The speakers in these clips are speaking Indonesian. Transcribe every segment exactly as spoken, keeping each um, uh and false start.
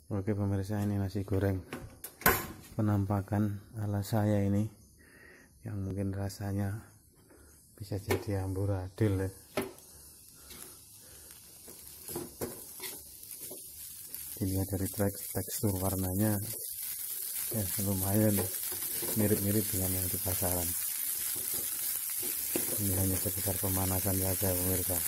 Oke pemirsa, ini nasi goreng penampakan ala saya ini yang mungkin rasanya bisa jadi amburadul ya. Dilihat dari tekstur warnanya ya lumayan mirip-mirip dengan yang di pasaran. Ini hanya sekedar pemanasan saja pemirsa,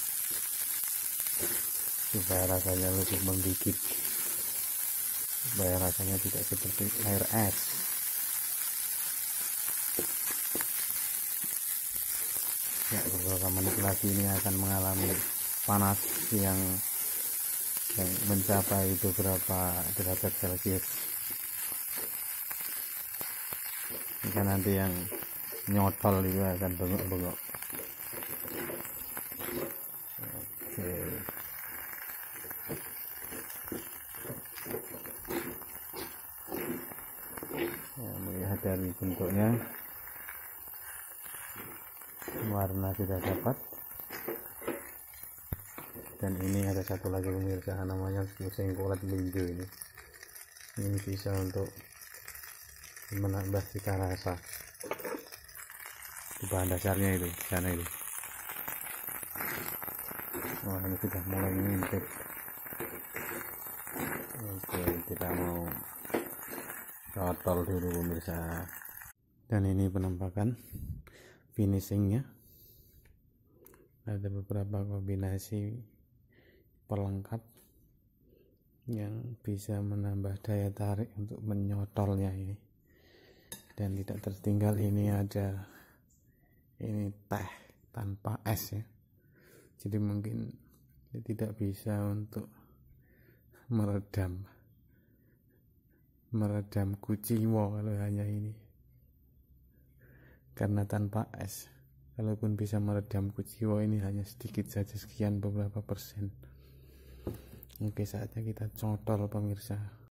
supaya rasanya lebih menggigit, supaya rasanya tidak seperti air es. Ya, beberapa menit lagi ini akan mengalami panas yang yang mencapai beberapa derajat celcius. Jika nanti yang nyotol itu akan bengok-bengok. Oke. Ya, melihat dari bentuknya, warna sudah dapat. Dan ini ada satu lagi pemirsa, namanya sengkolat linjo. Ini ini bisa untuk menambah cita rasa di bahan dasarnya itu sana itu. Wah, ini sudah mulai ngintip. Oke, kita mau totol dulu pemirsa. Dan ini penampakan finishingnya, ada beberapa kombinasi pelengkap yang bisa menambah daya tarik untuk menyotolnya ini. Dan tidak tertinggal ini ada ini teh tanpa es ya, jadi mungkin tidak bisa untuk meredam meredam kuciwo kalau hanya ini, karena tanpa es. Kalaupun bisa meredam kuciwo, ini hanya sedikit saja, sekian beberapa persen. Oke, saatnya kita cotol pemirsa.